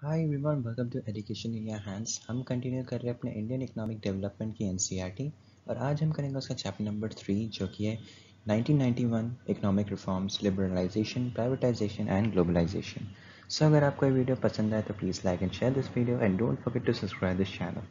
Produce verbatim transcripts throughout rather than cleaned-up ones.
Hi everyone, welcome to education in your hands. हम continue कर रहे हैं अपने इंडियन इकोनॉमिक डेवलपमेंट की एनसीईआरटी और आज हम करेंगे उसका चैप्टर नंबर थ्री जो कि है nineteen ninety one economic reforms, liberalisation, privatisation and globalisation. So अगर आपको ये वीडियो पसंद आए तो please like and share this video and don't forget to subscribe this channel.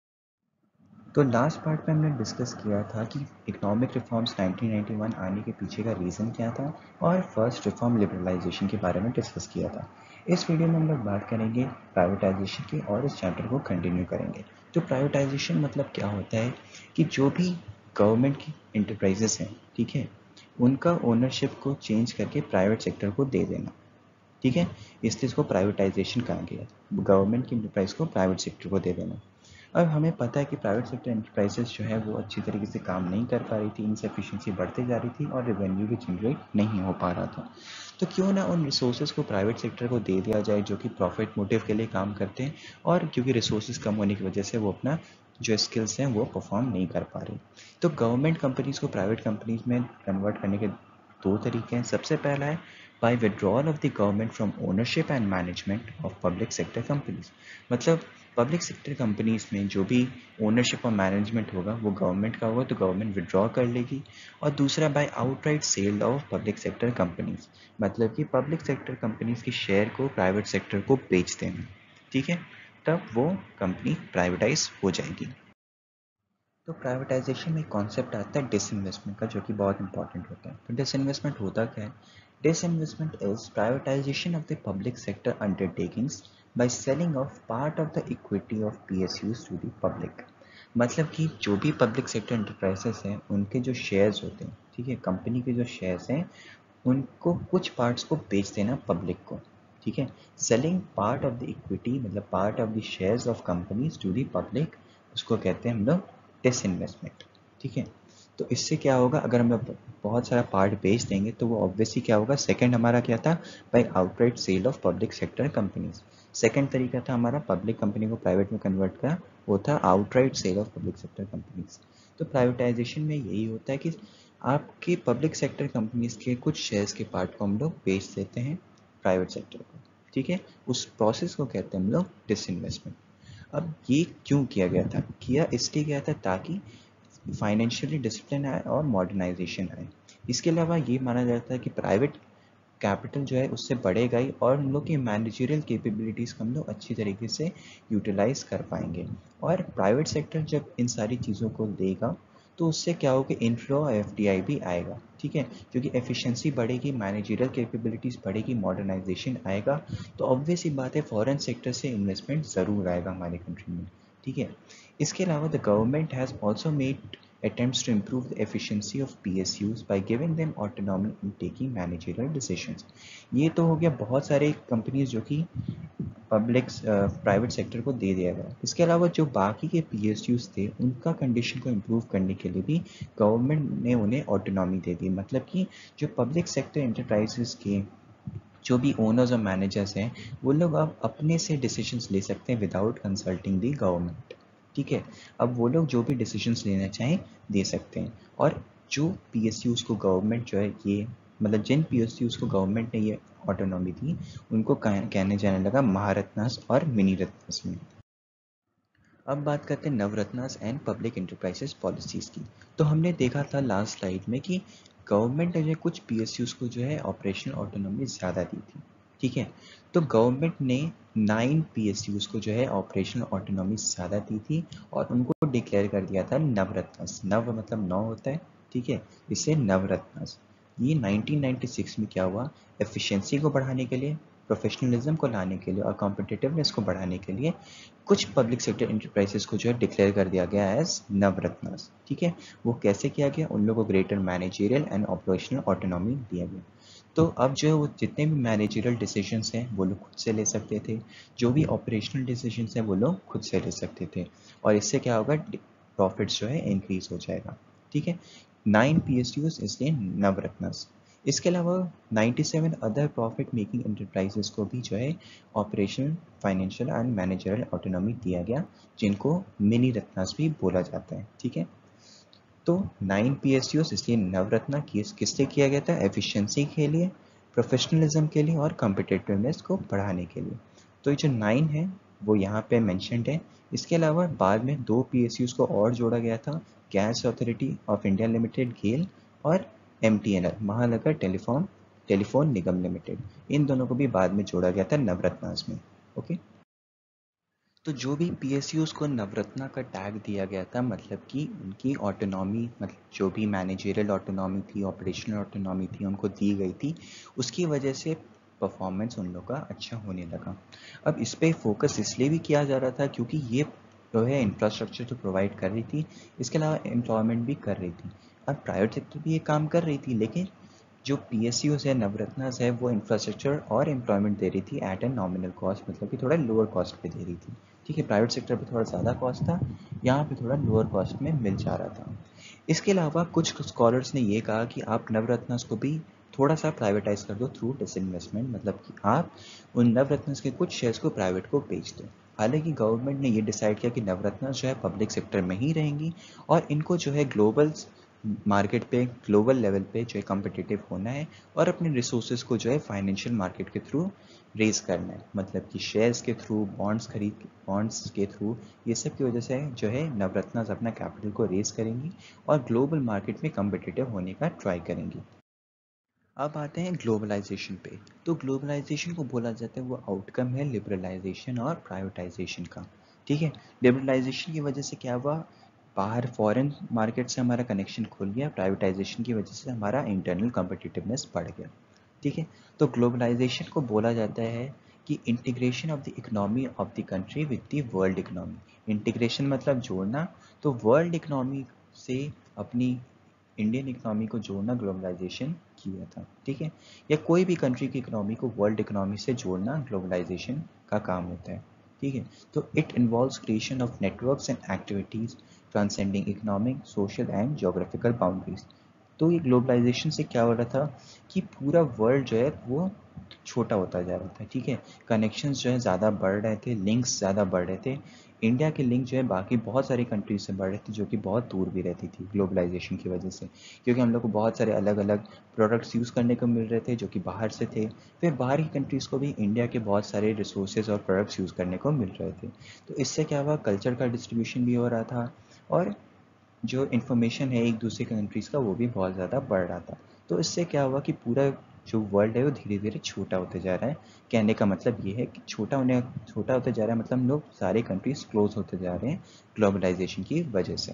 तो लास्ट पार्ट में हमने डिस्कस किया था कि economic reforms nineteen ninety one आने के पीछे का रीज़न क्या था और फर्स्ट रिफॉर्म लिबरलाइजेशन के बारे में डिस्कस किया था। इस वीडियो में हम लोग बात करेंगे प्राइवेटाइजेशन की और इस चैप्टर को कंटिन्यू करेंगे। तो प्राइवेटाइजेशन मतलब क्या होता है कि जो भी गवर्नमेंट की इंटरप्राइजेस हैं, ठीक है, उनका ओनरशिप को चेंज करके प्राइवेट सेक्टर को दे देना। ठीक है, इसलिए इसको प्राइवेटाइजेशन कहा गया, गवर्नमेंट की इंटरप्राइज को प्राइवेट सेक्टर को दे देना। अब हमें पता है कि प्राइवेट सेक्टर एंटरप्राइजेस जो है वो अच्छी तरीके से काम नहीं कर पा रही थी, इनसफिशिएंसी बढ़ती जा रही थी और रेवेन्यू भी जनरेट नहीं हो पा रहा था। तो क्यों ना उन रिसोर्सेज को प्राइवेट सेक्टर को दे दिया जाए जो कि प्रॉफिट मोटिव के लिए काम करते हैं और क्योंकि रिसोर्सेज कम होने की वजह से वो अपना जो स्किल्स हैं वो परफॉर्म नहीं कर पा रही। तो गवर्नमेंट कंपनीज को प्राइवेट कंपनीज में कन्वर्ट करने के दो तरीके हैं। सबसे पहला है by withdrawal of the government from ownership and management of public sector companies. मतलब पब्लिक सेक्टर कंपनीज में जो भी ओनरशिप और मैनेजमेंट होगा वो गवर्नमेंट का होगा, तो गवर्नमेंट विड्रॉ कर लेगी। और दूसरा by outright sale of public sector companies, मतलब कि पब्लिक सेक्टर कंपनीज की शेयर को प्राइवेट सेक्टर को बेच देना। ठीक है, तब वो कंपनी प्राइवेटाइज हो जाएगी। तो प्राइवेटाइजेशन में एक कॉन्सेप्ट आता है डिसइन्वेस्टमेंट का, जो कि बहुत इंपॉर्टेंट होता है। तो डिसइन्वेस्टमेंट होता क्या है? Disinvestment is privatisation of the public sector undertakings by selling of part of the equity of PSUs to the public. मतलब कि जो भी पब्लिक सेक्टर एंटरप्राइजेस हैं उनके जो शेयर्स होते हैं, ठीक है, कंपनी के जो शेयर्स हैं उनको कुछ पार्ट्स को बेच देना पब्लिक को। ठीक है, selling part of the equity मतलब part of the shares of companies to the public, उसको कहते हैं हम लोग डिसइन्वेस्टमेंट। ठीक है, तो इससे क्या होगा, अगर हम लोग बहुत सारा पार्ट बेच देंगे तो वो ऑब्वियसली क्या होगा, सेकंड हमारा क्या था, by outright sale of public sector companies. Second तरीका था हमारा पब्लिक कंपनी को प्राइवेट में कन्वर्ट का, वो था outright sale of public sector companies. तो प्राइवेटाइजेशन में यही होता है कि आपके पब्लिक सेक्टर कंपनीज के कुछ शेयर्स के पार्ट को हम लोग बेच देते हैं प्राइवेट सेक्टर को। ठीक है, उस प्रोसेस को कहते हैं हम लोग डिसइन्वेस्टमेंट। अब ये क्यों किया गया था? किया इसलिए गया था ताकि फाइनेंशियली डिसिप्लिन आए और मॉडर्नाइजेशन आए। इसके अलावा ये माना जाता है कि प्राइवेट कैपिटल जो है उससे बढ़ेगा ही और हम लोग की मैनेजरियल कैपेबिलिटीज़ को हम लोग अच्छी तरीके से यूटिलाइज कर पाएंगे। और प्राइवेट सेक्टर जब इन सारी चीज़ों को देगा तो उससे क्या होगा, इनफ्लो एफडीआई भी आएगा। ठीक है, क्योंकि एफिशिएंसी बढ़ेगी, मैनेजरियल कैपेबिलिटीज़ बढ़ेगी, मॉडर्नाइजेशन आएगा, तो ऑब्वियस ही बात है फॉरेन सेक्टर से इन्वेस्टमेंट ज़रूर आएगा हमारे कंट्री में। ठीक है, इसके अलावा the government has also made attempts to improve the efficiency of P S Us by giving them autonomy in taking managerial decisions। ये तो हो गया बहुत सारे कंपनीज जो कि पब्लिक प्राइवेट सेक्टर को दे दिया गया। इसके अलावा जो बाकी के P S Us थे उनका कंडीशन को इम्प्रूव करने के लिए भी गवर्नमेंट ने उन्हें ऑटोनॉमी दे दी। मतलब कि जो पब्लिक सेक्टर एंटरप्राइजेस के जो भी ओनर्स और मैनेजर्स हैं वो लोग अब अपने से डिसीजंस ले सकते हैं विदाउट कंसल्टिंग दी गवर्नमेंट। ठीक है, अब वो लोग जो भी डिसीजंस लेना चाहें दे सकते हैं। और जो पीएसयूज को गवर्नमेंट जो है ये मतलब जिन पीएसयूज को गवर्नमेंट ने ये ऑटोनॉमी दी उनको कहने जाने लगा महारत्नास और मिनी रत्नास में। अब बात करते हैं Navratnas and public enterprises policies की। तो हमने देखा था लास्ट स्लाइड में कि गवर्नमेंट ने कुछ पीएसयूज को जो है ऑपरेशनल ऑटोनॉमी ज़्यादा दी थी। ठीक है, तो गवर्नमेंट ने नाइन पीएसयूज को जो है ऑपरेशनल ऑटोनॉमी ज़्यादा दी थी और उनको डिक्लेयर कर दिया था नवरत्नास। नव मतलब नौ होता है, ठीक है, इससे नवरत्नास। ये नाइनटीन नाइंटी सिक्स में क्या हुआ, एफिशिएंसी को बढ़ाने के लिए, प्रोफेशनलिज्म को लाने के लिए और कॉम्पिटिटिवनेस को बढ़ाने के लिए कुछ पब्लिक सेक्टर इंटरप्राइजेस को जो है डिक्लेयर कर दिया गया एज नवरत्नास। ठीक है, वो कैसे किया गया, उन लोगों को greater managerial and operational autonomy दिया गया। तो अब जो है वो जितने भी मैनेजरियल डिसीजंस हैं वो लोग खुद से ले सकते थे, जो भी ऑपरेशनल डिसीजंस हैं वो लोग खुद से ले सकते थे और इससे क्या होगा, प्रॉफिट्स जो है इंक्रीज हो जाएगा। ठीक है, नाइन पी एस यूज इसलिए नवरत्नास। इसके अलावा सत्तानवे अदर प्रॉफिट मेकिंग एंटरप्राइजेस को भी जो है operational, financial and managerial autonomy दिया गया, जिनको मिनी रत्नास भी बोला जाता है। ठीक है, तो नाइन पीएसयूज इसलिए नवरत्ना किस किससे किया गया था, एफिशिएंसी के लिए, प्रोफेशनलिज्म के लिए और कॉम्पिटिटिवनेस को बढ़ाने के लिए। तो ये जो नाइन है वो यहाँ पे मैंशनड है। इसके अलावा बाद में दो पी एस यूज़ को और जोड़ा गया था, gas authority of India limited GAIL और M T N L Mahanagar telephone telephone Nigam limited, इन दोनों को भी बाद में जोड़ा गया था नवरत्नास में। ओके, तो जो भी पी एस यूज़ को नवरत्ना का टैग दिया गया था, मतलब कि उनकी ऑटोनॉमी, मतलब जो भी मैनेजरियल ऑटोनॉमी थी, ऑपरेशनल ऑटोनॉमी थी, उनको दी गई थी, उसकी वजह से परफॉर्मेंस उन लोगों का अच्छा होने लगा। अब इस पे फोकस इसलिए भी किया जा रहा था क्योंकि ये जो है इंफ्रास्ट्रक्चर तो प्रोवाइड कर रही थी, इसके अलावा एम्प्लॉयमेंट भी कर रही थी। अब प्राइवेट सेक्टर भी ये काम कर रही थी, लेकिन जो पी एस यूज़ है, नवरत्नास है, वो इंफ्रास्ट्रक्चर और एम्प्लॉयमेंट दे रही थी एट ए नॉमिनल कॉस्ट, मतलब कि थोड़ा लोअर कॉस्ट पे दे रही थी। ठीक है, प्राइवेट सेक्टर पे थोड़ा ज़्यादा कॉस्ट था, यहाँ पे थोड़ा लोअर कॉस्ट में मिल जा रहा था। इसके अलावा कुछ स्कॉलर्स ने ये कहा कि आप नवरत्नास को भी थोड़ा सा प्राइवेटाइज कर दो थ्रू डिसइन्वेस्टमेंट, मतलब कि आप उन नवरत्नास के कुछ शेयर्स को प्राइवेट को बेच दो। हालांकि गवर्नमेंट ने ये डिसाइड किया कि नवरत्नास जो है पब्लिक सेक्टर में ही रहेंगी और इनको जो है ग्लोबल मार्केट पे, ग्लोबल लेवल पे जो है कम्पिटिटिव होना है और अपने रिसोर्सेज को जो है फाइनेंशियल मार्केट के थ्रू रेज करना है, मतलब कि शेयर्स के थ्रू, बॉन्ड्स खरीद बॉन्ड्स के थ्रू, ये सब की वजह से जो है नवरत्नास अपना कैपिटल को रेज करेंगी और ग्लोबल मार्केट में कम्पिटिटिव होने का ट्राई करेंगी। अब आते हैं ग्लोबलाइजेशन पे। तो ग्लोबलाइजेशन को बोला जाता है वो आउटकम है लिबरलाइजेशन और प्राइवेटाइजेशन का। ठीक है, लिबरलाइजेशन की वजह से क्या हुआ, बाहर फॉरेन मार्केट से हमारा कनेक्शन खुल गया, प्राइवेटाइजेशन की वजह से हमारा इंटरनल कम्पिटिटिवनेस बढ़ गया। ठीक है, तो ग्लोबलाइजेशन को बोला जाता है कि integration of the economy of the country with the world economy. Integration मतलब जोड़ना, तो वर्ल्ड इकोनॉमी से अपनी इंडियन इकोनॉमी को जोड़ना ग्लोबलाइजेशन किया था। ठीक है, या कोई भी कंट्री की इकोनॉमी को वर्ल्ड इकोनॉमी से जोड़ना ग्लोबलाइजेशन का काम होता है। ठीक है, तो it involves creation of networks and activities transcending economic, social and geographical boundaries. तो ये ग्लोबलाइजेशन से क्या हो रहा था कि पूरा वर्ल्ड जो है वो छोटा होता जा रहा था। ठीक है, कनेक्शंस जो है ज़्यादा बढ़ रहे थे, लिंक्स ज़्यादा बढ़ रहे थे। इंडिया के लिंक जो है बाकी बहुत सारी कंट्रीज से बढ़ रहे थे जो कि बहुत दूर भी रहती थी ग्लोबलाइजेशन की वजह से, क्योंकि हम लोग को बहुत सारे अलग अलग प्रोडक्ट्स यूज़ करने को मिल रहे थे जो कि बाहर से थे। फिर बाहर की कंट्रीज़ को भी इंडिया के बहुत सारे रिसोर्सेज और प्रोडक्ट्स यूज़ करने को मिल रहे थे। तो इससे क्या हुआ, कल्चर का डिस्ट्रीब्यूशन भी हो रहा था और जो इन्फॉर्मेशन है एक दूसरे कंट्रीज़ का वो भी बहुत ज़्यादा बढ़ रहा था। तो इससे क्या हुआ कि पूरा जो वर्ल्ड है वो धीरे धीरे छोटा होते जा रहा है। कहने का मतलब ये है कि छोटा होने छोटा होते जा रहा है, मतलब हम लोग सारे कंट्रीज क्लोज होते जा रहे हैं ग्लोबलाइजेशन की वजह से।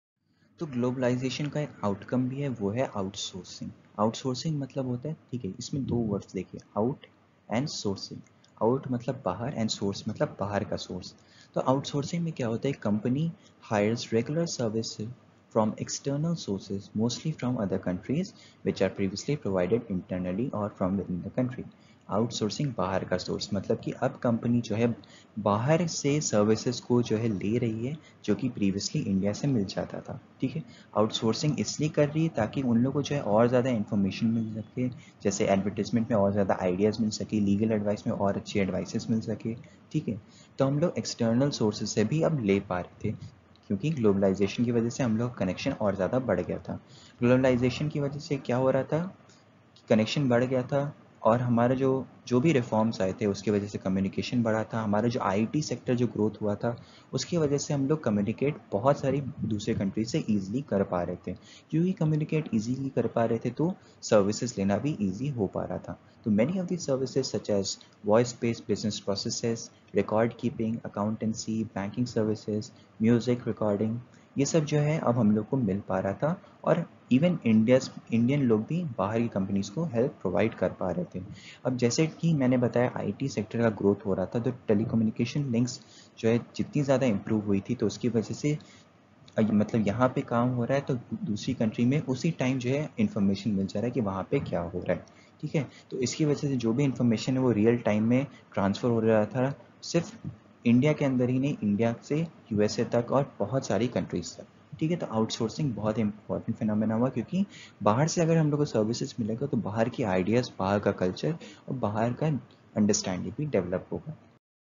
तो ग्लोबलाइजेशन का एक आउटकम भी है, वो है आउटसोर्सिंग। आउटसोर्सिंग मतलब होता है, ठीक है, इसमें दो वर्ड्स देखिए, आउट एंड सोर्सिंग। आउट मतलब बाहर एंड सोर्स मतलब बाहर का सोर्स। तो आउटसोर्सिंग में क्या होता है, company hires regular service from external sources, mostly from other countries, which are previously provided internally or from within the country. Outsourcing बाहर का सोर्स, मतलब कि अब कंपनी जो है बाहर से सर्विसेज को जो है ले रही है जो कि प्रीवियसली इंडिया से मिल जाता था। ठीक है, आउटसोर्सिंग इसलिए कर रही है ताकि उन लोगों को जो है और ज़्यादा इन्फॉर्मेशन मिल सके, जैसे एडवर्टीजमेंट में और ज़्यादा आइडियाज़ मिल सके, लीगल एडवाइस में और अच्छी एडवाइसेस मिल सके। ठीक है, तो हम लोग एक्सटर्नल सोर्सेज से भी अब ले पा रहे थे क्योंकि ग्लोबलाइजेशन की वजह से हम लोग कनेक्शन और ज़्यादा बढ़ गया था। ग्लोबलाइजेशन की वजह से क्या हो रहा था, कनेक्शन बढ़ गया था और हमारा जो जो भी रिफॉर्म्स आए थे उसकी वजह से कम्युनिकेशन बढ़ा था। हमारा जो आईटी सेक्टर जो ग्रोथ हुआ था उसकी वजह से हम लोग कम्युनिकेट बहुत सारी दूसरे कंट्री से ईजिली कर पा रहे थे। क्योंकि कम्युनिकेट ईजिली कर पा रहे थे तो सर्विसेज लेना भी ईजी हो पा रहा था। तो many of these services such as voice based business processes, record keeping, accountancy, banking services, music recording, ये सब जो है अब हम लोग को मिल पा रहा था और इवन इंडिया इंडियन लोग भी बाहर की कंपनीज को हेल्प प्रोवाइड कर पा रहे थे। अब जैसे कि मैंने बताया आईटी सेक्टर का ग्रोथ हो रहा था, तो टेलीकम्युनिकेशन लिंक्स जो है जितनी ज़्यादा इम्प्रूव हुई थी तो उसकी वजह से मतलब यहाँ पे काम हो रहा है तो दूसरी कंट्री में उसी टाइम जो है इन्फॉर्मेशन मिल जा रहा है कि वहाँ पे क्या हो रहा है। ठीक है, तो इसकी वजह से जो भी इन्फॉर्मेशन है वो रियल टाइम में ट्रांसफ़र हो रहा था, सिर्फ इंडिया के अंदर ही नहीं, इंडिया से यूएसए तक और बहुत सारी कंट्रीज तक। ठीक है, तो आउटसोर्सिंग बहुत इंपॉर्टेंट फिनोमेना हुआ क्योंकि बाहर से अगर हम लोग को सर्विसेज मिलेगा तो बाहर की आइडियाज़, बाहर का कल्चर और बाहर का अंडरस्टैंडिंग भी डेवलप होगा।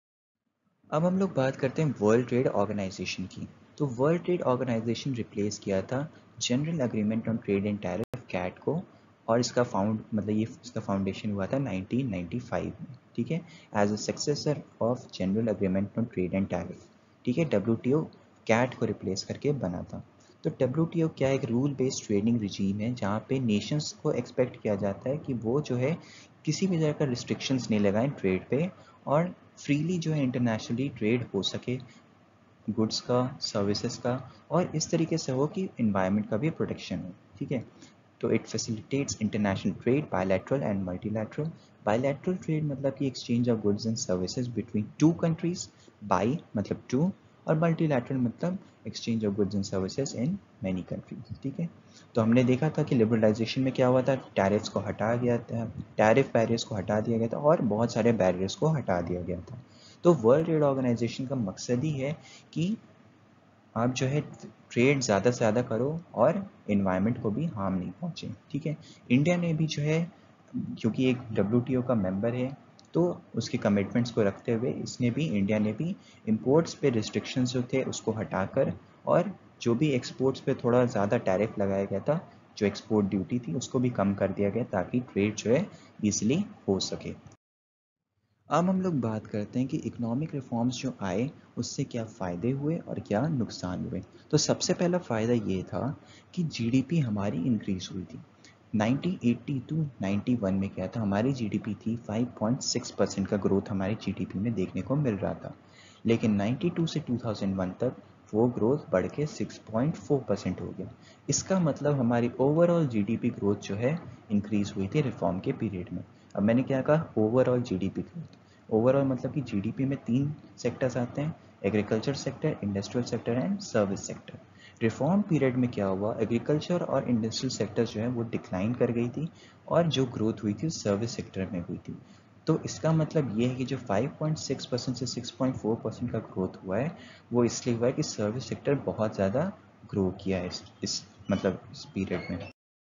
अब हम लोग बात करते हैं वर्ल्ड ट्रेड ऑर्गेनाइजेशन की। तो वर्ल्ड ट्रेड ऑर्गेनाइजेशन रिप्लेस किया था general agreement on trade and tariff GATT को, और इसका फाउंड मतलब ये इसका फाउंडेशन हुआ था नाइनटीन नाइंटी फाइव में। ठीक है, as a successor of general agreement on trade and tariff, ठीक है, डब्ल्यूटीओ कैट को रिप्लेस करके बना था। तो डब्ल्यूटीओ क्या एक रूल बेस्ड ट्रेडिंग रिजीम है जहाँ पे नेशंस को एक्सपेक्ट किया जाता है कि वो जो है किसी भी तरह का रिस्ट्रिक्शंस नहीं लगाएं ट्रेड पे, और फ्रीली जो है इंटरनेशनली ट्रेड हो सके गुड्स का, सर्विसेज का, और इस तरीके से हो कि इन्वायरमेंट का भी प्रोटेक्शन हो, ठीक है। तो it facilitates international trade bilateral and multilateral. Bilateral trade मतलब कि exchange of goods and services between two countries, bi मतलब टू, और मल्टीलैटरल मतलब exchange of goods and services in many countries, ठीक है। तो हमने देखा था कि लिबरलाइजेशन में क्या हुआ था, टैरिफ्स को हटा गया था, टैरिफ बैरियर्स को हटा दिया गया था और बहुत सारे बैरियर्स को हटा दिया गया था। तो वर्ल्ड ट्रेड ऑर्गेनाइजेशन का मकसद ही है कि आप जो है ट्रेड ज़्यादा से ज़्यादा करो और इन्वायरमेंट को भी हार्म नहीं पहुँचे, ठीक है। इंडिया ने भी जो है, क्योंकि एक डब्ल्यूटीओ का मेंबर है, तो उसके कमिटमेंट्स को रखते हुए इसने भी, इंडिया ने भी इंपोर्ट्स पे रिस्ट्रिक्शंस जो थे उसको हटाकर, और जो भी एक्सपोर्ट्स पे थोड़ा ज़्यादा टैरिफ लगाया गया था, जो एक्सपोर्ट ड्यूटी थी उसको भी कम कर दिया गया ताकि ट्रेड जो है ईजिली हो सके। अब हम लोग बात करते हैं कि इकोनॉमिक रिफॉर्म्स जो आए उससे क्या फ़ायदे हुए और क्या नुकसान हुए। तो सबसे पहला फ़ायदा ये था कि जीडीपी हमारी इंक्रीज़ हुई थी। Nineteen eighty to ninety one में क्या था, हमारी जीडीपी थी फाइव पॉइंट सिक्स परसेंट का ग्रोथ हमारी जीडीपी में देखने को मिल रहा था, लेकिन नाइंटी टू से टू थाउज़ेंड वन तक वो ग्रोथ बढ़ के सिक्स पॉइंट फोर परसेंट हो गया। इसका मतलब हमारी ओवरऑल जीडीपी ग्रोथ जो है इंक्रीज़ हुई थी रिफॉर्म के पीरियड में। अब मैंने क्या कहा, ओवरऑल जीडीपी ग्रोथ। ओवरऑल मतलब कि जीडीपी में तीन सेक्टर्स आते हैं, agriculture sector, industrial sector and service sector. Reform period में क्या हुआ, एग्रीकल्चर और इंडस्ट्रियल सेक्टर जो है वो डिक्लाइन कर गई थी, और जो ग्रोथ हुई थी सर्विस सेक्टर में हुई थी। तो इसका मतलब ये है कि जो फाइव पॉइंट सिक्स परसेंट से सिक्स पॉइंट फोर परसेंट का ग्रोथ हुआ है वो इसलिए हुआ है कि सर्विस सेक्टर बहुत ज़्यादा ग्रो किया है इस, इस मतलब इस पीरियड में।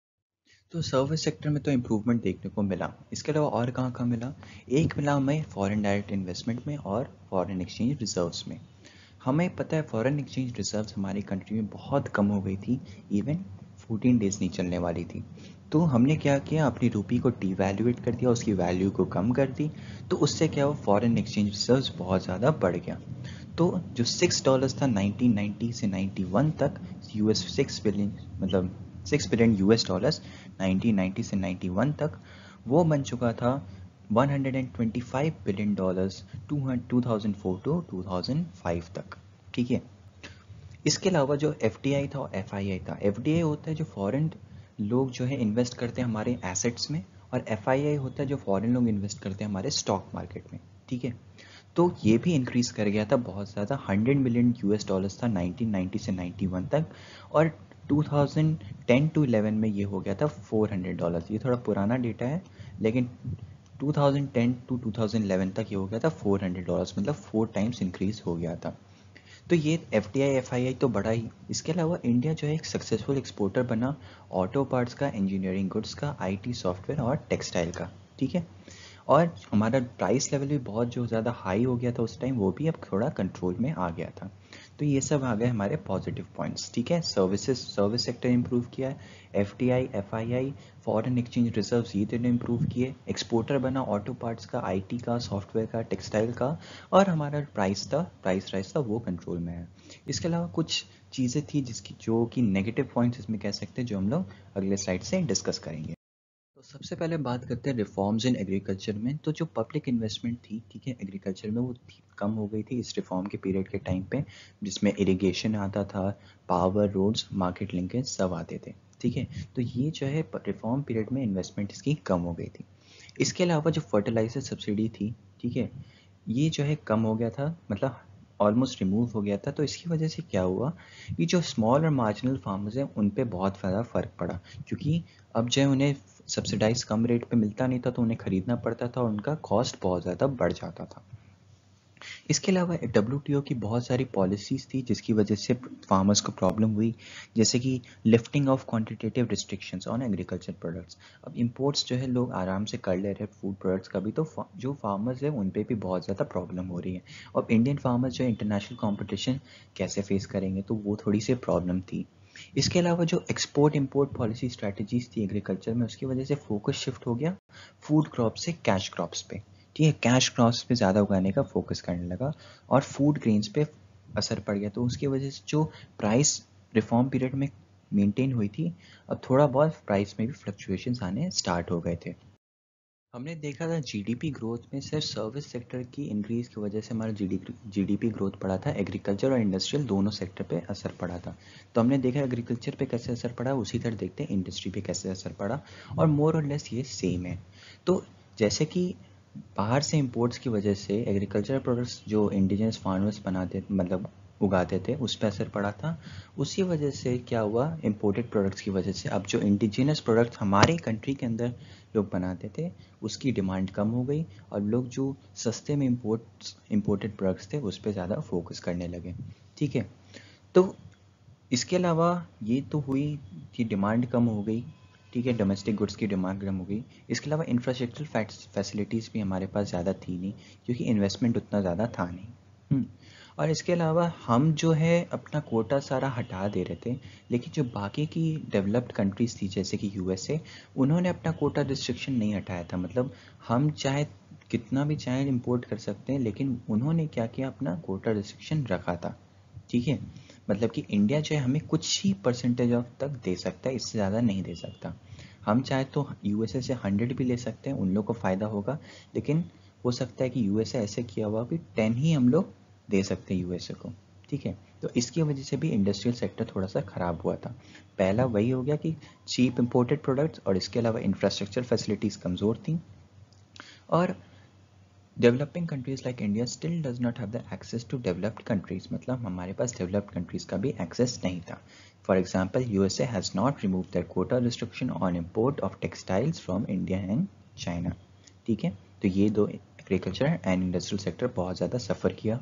तो सर्विस सेक्टर में तो इम्प्रूवमेंट देखने को मिला। इसके अलावा और कहाँ कहाँ मिला, एक मिला हमें फॉरेन डायरेक्ट इन्वेस्टमेंट में और फॉरेन एक्सचेंज रिजर्व्स में। हमें पता है फॉरेन एक्सचेंज रिजर्व्स हमारी कंट्री में बहुत कम हो गई थी, इवन फोर्टीन डेज नहीं चलने वाली थी। तो हमने क्या किया, अपनी रूपी को डीवैल्यूएट कर दिया, उसकी वैल्यू को कम कर दी। तो उससे क्या हुआ, फॉरेन एक्सचेंज रिजर्व्स बहुत ज़्यादा बढ़ गया। तो जो सिक्स डॉलर्स था नाइनटीन नाइंटी से नाइंटी वन तक, यूएस सिक्स बिलियन मतलब six billion US dollars nineteen ninety से नाइंटी वन तक, वो बन चुका था one hundred twenty five billion dollars two thousand four to two thousand five तक, ठीक है। इसके अलावा जो एफडीआई था और एफआईआई था, एफडीआई होता है जो फॉरेन लोग जो है इन्वेस्ट करते हैं हमारे एसेट्स में, और एफआईआई होता है जो फॉरेन लोग इन्वेस्ट करते हैं हमारे स्टॉक मार्केट में, ठीक है। तो ये भी इंक्रीज़ कर गया था बहुत ज़्यादा, हंड्रेड मिलियन यूएस डॉलर्स था नाइनटीन नाइंटी से नाइंटी वन तक, और two thousand ten to eleven में ये हो गया था फोर हंड्रेड डॉलर्स। ये थोड़ा पुराना डेटा है, लेकिन two thousand ten to two thousand eleven तक ये हो गया था फोर हंड्रेड डॉलर्स, मतलब फोर टाइम्स इंक्रीज़ हो गया था। तो ये F T I F I I तो बड़ा ही। इसके अलावा इंडिया जो है एक सक्सेसफुल एक्सपोर्टर बना ऑटो पार्ट्स का, इंजीनियरिंग गुड्स का, आईटी सॉफ्टवेयर और टेक्सटाइल का, ठीक है। और हमारा प्राइस लेवल भी बहुत जो ज़्यादा हाई हो गया था उस टाइम, वो भी अब थोड़ा कंट्रोल में आ गया था। तो ये सब आ गए हमारे पॉजिटिव पॉइंट्स, ठीक है। सर्विसेज सर्विस सेक्टर इंप्रूव किया है, F T I F I I foreign exchange reserves ये तीनों इंप्रूव किए, एक्सपोर्टर बना ऑटो पार्ट्स का, आईटी का, सॉफ्टवेयर का, टेक्सटाइल का, और हमारा प्राइस था प्राइस राइस था वो कंट्रोल में है। इसके अलावा कुछ चीज़ें थी जिसकी जो कि नेगेटिव पॉइंट्स इसमें कह सकते हैं, जो हम लोग अगले स्लाइड से डिस्कस करेंगे। तो सबसे पहले बात करते हैं रिफॉर्म्स इन एग्रीकल्चर में। तो जो पब्लिक इन्वेस्टमेंट थी, ठीक है, एग्रीकल्चर में, वो कम हो गई थी इस रिफॉर्म के पीरियड के टाइम पे, जिसमें इरिगेशन आता था, पावर, रोड्स, मार्केट लिंकेज सब आते थे, ठीक है। तो ये जो है रिफॉर्म पीरियड में इन्वेस्टमेंट इसकी कम हो गई थी। इसके अलावा जो फर्टिलाइजर सब्सिडी थी, ठीक है, ये जो है कम हो गया था, मतलब ऑलमोस्ट रिमूव हो गया था। तो इसकी वजह से क्या हुआ, ये जो स्मॉल और मार्जिनल फार्मर्स हैं उन पे बहुत ज़्यादा फ़र्क पड़ा, क्योंकि अब जो है उन्हें सब्सिडाइज कम रेट पे मिलता नहीं था, तो उन्हें ख़रीदना पड़ता था और उनका कॉस्ट बहुत ज़्यादा बढ़ जाता था। इसके अलावा डब्ल्यूटीओ की बहुत सारी पॉलिसीज़ थी जिसकी वजह से फार्मर्स को प्रॉब्लम हुई, जैसे कि lifting of quantitative restrictions on agriculture products. अब इंपोर्ट्स जो है लोग आराम से कर ले रहे हैं फूड प्रोडक्ट्स का भी, तो जो फार्मर्स है उन पे भी बहुत ज़्यादा प्रॉब्लम हो रही है। और इंडियन फार्मर्स जो है इंटरनेशनल कॉम्पिटिशन कैसे फेस करेंगे, तो वो थोड़ी सी प्रॉब्लम थी। इसके अलावा जो एक्सपोर्ट इंपोर्ट पॉलिसी स्ट्रैटेजीज थी एग्रीकल्चर में, उसकी वजह से फोकस शिफ्ट हो गया फूड क्रॉप से कैश क्रॉप्स पे, ठीक है, कैश क्रॉप्स पे ज़्यादा उगाने का फोकस करने लगा और फूड ग्रेन्स पे असर पड़ गया। तो उसकी वजह से जो प्राइस रिफॉर्म पीरियड में मेंटेन हुई थी, अब थोड़ा बहुत प्राइस में भी फ्लक्चुएशंस आने स्टार्ट हो गए थे। हमने देखा था जीडीपी ग्रोथ में सिर्फ सर्विस सेक्टर की इंक्रीज की वजह से हमारा जीडीपी जीडीपी ग्रोथ पड़ा था, एग्रीकल्चर और इंडस्ट्रियल दोनों सेक्टर पे असर पड़ा था। तो हमने देखा एग्रीकल्चर पे कैसे असर पड़ा, उसी तरह देखते हैं इंडस्ट्री पे कैसे असर पड़ा, और मोर और लेस ये सेम है। तो जैसे कि बाहर से इंपोर्ट्स की वजह से एग्रीकल्चर प्रोडक्ट्स जो इंडिजिनस फार्मर्स बनाते मतलब उगाते थे उस पर असर पड़ा था। उसी वजह से क्या हुआ, इंपोर्टेड प्रोडक्ट्स की वजह से अब जो इंडिजिनस प्रोडक्ट्स हमारे कंट्री के अंदर लोग बनाते थे उसकी डिमांड कम हो गई और लोग जो सस्ते में इंपोर्ट्स इंपोर्टेड प्रोडक्ट्स थे उस पर ज़्यादा फोकस करने लगे। ठीक है, तो इसके अलावा ये तो हुई कि डिमांड कम हो गई। ठीक है, डोमेस्टिक गुड्स की डिमांड कम हो गई। इसके अलावा इंफ्रास्ट्रक्चरल फैसिलिटीज़ भी हमारे पास ज़्यादा थी नहीं, क्योंकि इन्वेस्टमेंट उतना ज़्यादा था नहीं। हम्म, और इसके अलावा हम जो है अपना कोटा सारा हटा दे रहे थे, लेकिन जो बाकी की डेवलप्ड कंट्रीज़ थी जैसे कि यूएसए, उन्होंने अपना कोटा रिस्ट्रिक्शन नहीं हटाया था। मतलब हम चाहे कितना भी चाहे इंपोर्ट कर सकते हैं, लेकिन उन्होंने क्या किया, अपना कोटा रिस्ट्रिक्शन रखा था। ठीक है, मतलब कि इंडिया जो है हमें कुछ ही परसेंटेज ऑफ तक दे सकता है, इससे ज़्यादा नहीं दे सकता। हम चाहे तो यूएसए से हंड्रेड भी ले सकते हैं, उन लोग को फ़ायदा होगा, लेकिन हो सकता है कि यूएसए ऐसे किया हुआ कि टेन ही हम लोग दे सकते हैं यूएसए को। ठीक है, तो इसकी वजह से भी इंडस्ट्रियल सेक्टर थोड़ा सा ख़राब हुआ था। पहला वही हो गया कि चीप इंपोर्टेड प्रोडक्ट्स, और इसके अलावा इंफ्रास्ट्रक्चर फैसिलिटीज़ कमज़ोर थी, और developing countries like India still does not have the access to developed countries. मतलब हमारे पास डेवलप्ड कंट्रीज का भी एक्सेस नहीं था। For example, USA has not remove that quota restriction on import of textiles from India and China. ठीक है, तो ये दो एग्रीकल्चर एंड इंडस्ट्रियल सेक्टर बहुत ज़्यादा सफ़र किया।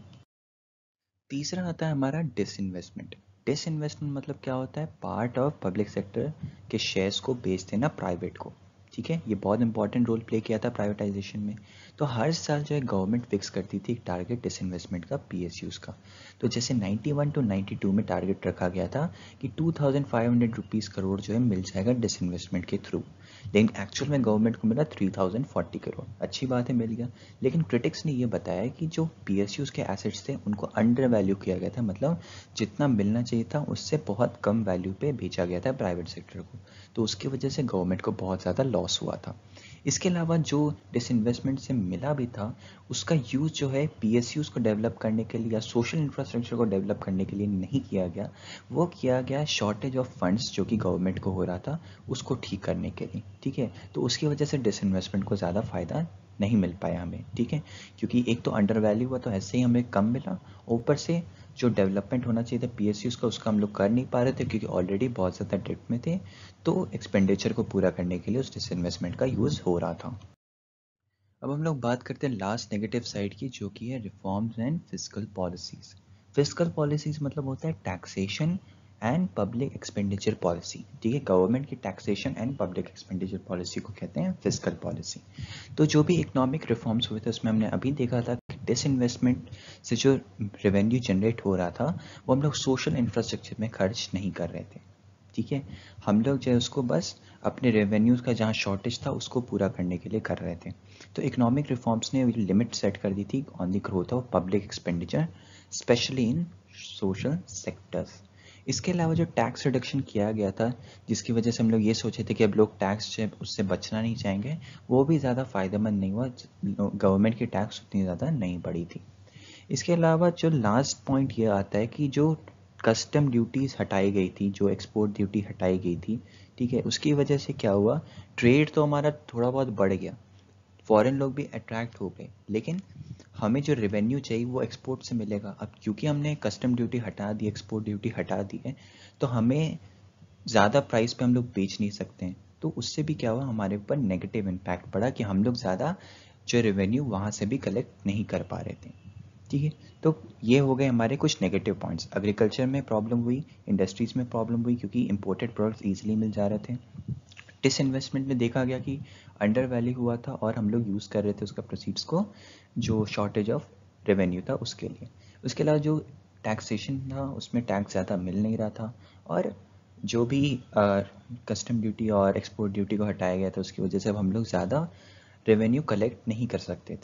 तीसरा आता है हमारा डिसइन्वेस्टमेंट। डिसइन्वेस्टमेंट मतलब क्या होता है, पार्ट ऑफ पब्लिक सेक्टर के शेयर्स को बेच देना प्राइवेट को। ठीक है, ये बहुत इंपॉर्टेंट रोल प्ले किया था प्राइवेटाइजेशन में। तो हर साल जो है गवर्नमेंट फिक्स करती थी एक टारगेट डिसइन्वेस्टमेंट का, पीएसयूज का। तो जैसे इक्यानवे टू बानवे में टारगेट रखा गया था कि two thousand five hundred rupees crore जो है मिल जाएगा डिसइन्वेस्टमेंट के थ्रू, लेकिन एक्चुअल में गवर्नमेंट को मिला थ्री थाउजेंड फोर्टी करोड़। अच्छी बात है, मिल गया। लेकिन क्रिटिक्स ने ये बताया कि जो पीएसयूज के एसेट्स थे उनको अंडर वैल्यू किया गया था, मतलब जितना मिलना चाहिए था उससे बहुत कम वैल्यू पे बेचा गया था प्राइवेट सेक्टर को। तो उसकी वजह से गवर्नमेंट को बहुत ज़्यादा लॉस हुआ था। इसके अलावा जो डिसइन्वेस्टमेंट से मिला भी था उसका यूज़ जो है पीएसयूज को डेवलप करने के लिए या सोशल इंफ्रास्ट्रक्चर को डेवलप करने के लिए नहीं किया गया, वो किया गया शॉर्टेज ऑफ फंड्स जो कि गवर्नमेंट को हो रहा था उसको ठीक करने के लिए। ठीक है, तो उसकी वजह से डिसइन्वेस्टमेंट को ज़्यादा फ़ायदा नहीं मिल पाया हमें। ठीक है, क्योंकि एक तो अंडर वैल्यू हुआ तो ऐसे ही हमें कम मिला, ऊपर से जो डेवलपमेंट होना चाहिए था पीएसयूज का उसका हम लोग कर नहीं पा रहे थे क्योंकि ऑलरेडी बहुत ज़्यादा डेट में थे। तो एक्सपेंडिचर को पूरा करने के लिए उस डिसइन्वेस्टमेंट का यूज़ हो रहा था। अब हम लोग बात करते हैं लास्ट नेगेटिव साइड की, जो कि है reforms and fiscal policies. Fiscal policies मतलब होता है taxation and public expenditure policy. ठीक है, गवर्नमेंट की taxation and public expenditure policy को कहते हैं फिस्कल पॉलिसी। तो जो भी इकोनॉमिक रिफॉर्म्स हुए थे उसमें हमने अभी देखा था कि डिसइन्वेस्टमेंट से जो रेवेन्यू जनरेट हो रहा था वो हम लोग सोशल इंफ्रास्ट्रक्चर में खर्च नहीं कर रहे थे। ठीक है, हम लोग जो है उसको बस अपने रेवेन्यूज़ का जहाँ शॉर्टेज था उसको पूरा करने के लिए कर रहे थे। तो इकोनॉमिक रिफॉर्म्स ने लिमिट सेट कर दी थी on the growth of public expenditure, especially in social sectors. इसके अलावा जो टैक्स रिडक्शन किया गया था, जिसकी वजह से हम लोग ये सोचे थे कि अब लोग टैक्स से उससे बचना नहीं चाहेंगे, वो भी ज़्यादा फ़ायदेमंद नहीं हुआ। गवर्नमेंट की टैक्स उतनी ज़्यादा नहीं बढ़ी थी। इसके अलावा जो लास्ट पॉइंट ये आता है कि जो कस्टम ड्यूटीज़ हटाई गई थी, जो एक्सपोर्ट ड्यूटी हटाई गई थी, ठीक है, उसकी वजह से क्या हुआ, ट्रेड तो हमारा थोड़ा बहुत बढ़ गया, फॉरेन लोग भी अट्रैक्ट हो गए, लेकिन हमें जो रेवेन्यू चाहिए वो एक्सपोर्ट से मिलेगा। अब क्योंकि हमने कस्टम ड्यूटी हटा दी, एक्सपोर्ट ड्यूटी हटा दी है, तो हमें ज़्यादा प्राइस पे हम लोग बेच नहीं सकते हैं। तो उससे भी क्या हुआ, हमारे ऊपर नेगेटिव इम्पैक्ट पड़ा कि हम लोग ज़्यादा जो रेवेन्यू वहाँ से भी कलेक्ट नहीं कर पा रहे थे। ठीक है, तो ये हो गए हमारे कुछ नेगेटिव पॉइंट्स। एग्रीकल्चर में प्रॉब्लम हुई, इंडस्ट्रीज़ में प्रॉब्लम हुई क्योंकि इंपोर्टेड प्रोडक्ट्स ईजिली मिल जा रहे थे। डिसइन्वेस्टमेंट में देखा गया कि अंडर वैल्यू हुआ था और हम लोग यूज़ कर रहे थे उसका प्रोसीड्स को जो शॉर्टेज ऑफ रेवेन्यू था उसके लिए। उसके अलावा जो टैक्सेशन था उसमें टैक्स ज़्यादा मिल नहीं रहा था, और जो भी कस्टम ड्यूटी और एक्सपोर्ट ड्यूटी को हटाया गया था उसकी वजह से अब हम लोग ज़्यादा रेवेन्यू कलेक्ट नहीं कर सकते थे।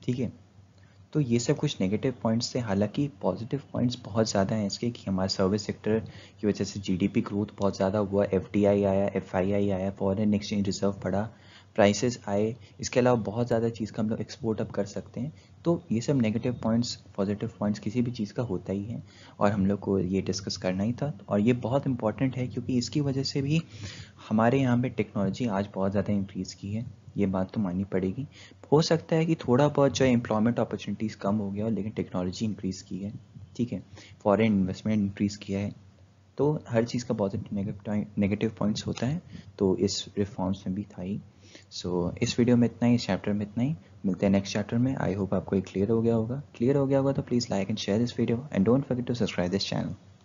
ठीक है। तो ये सब कुछ नेगेटिव पॉइंट्स थे, हालांकि पॉजिटिव पॉइंट्स बहुत ज़्यादा हैं इसके कि हमारा सर्विस सेक्टर की वजह से जीडीपी ग्रोथ बहुत ज़्यादा हुआ, एफडीआई आया, एफआईआई आया, फॉरेन एक्सचेंज रिजर्व बढ़ा, प्राइसेस आए, इसके अलावा बहुत ज़्यादा चीज़ का हम लोग एक्सपोर्ट अब कर सकते हैं। तो ये सब नेगेटिव पॉइंट्स, पॉजिटिव पॉइंट्स किसी भी चीज़ का होता ही है और हम लोग को ये डिस्कस करना ही था। और ये बहुत इंपॉर्टेंट है क्योंकि इसकी वजह से भी हमारे यहाँ पे टेक्नोलॉजी आज बहुत ज़्यादा इंक्रीज़ की है, ये बात तो माननी पड़ेगी। हो सकता है कि थोड़ा बहुत जो एम्प्लॉयमेंट अपॉर्चुनिटीज़ कम हो गया हो, लेकिन टेक्नोलॉजी इंक्रीज़ की है, ठीक है, फॉरेन इन्वेस्टमेंट इंक्रीज़ किया है। तो हर चीज़ का पॉजिटिव नेगेटिव पॉइंट्स होता है, तो इस रिफॉर्म्स में भी था ही। सो so, इस वीडियो में इतना ही, इस चैप्टर में इतना ही। मिलते हैं नेक्स्ट चैप्टर में। आई होप आपको ये क्लियर हो गया होगा। क्लियर हो गया होगा तो please like and share this video and don't forget to subscribe this channel.